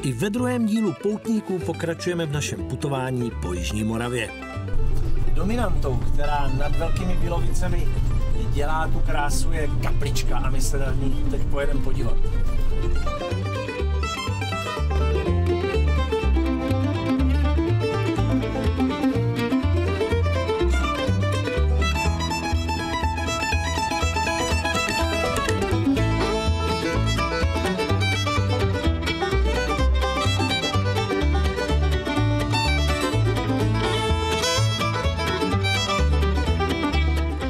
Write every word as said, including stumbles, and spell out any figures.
I ve druhém dílu Poutníků pokračujeme v našem putování po Jižní Moravě. Dominantou, která nad Velkými Bílovicemi dělá tu krásu, je kaplička a my se na ní teď pojedeme podívat.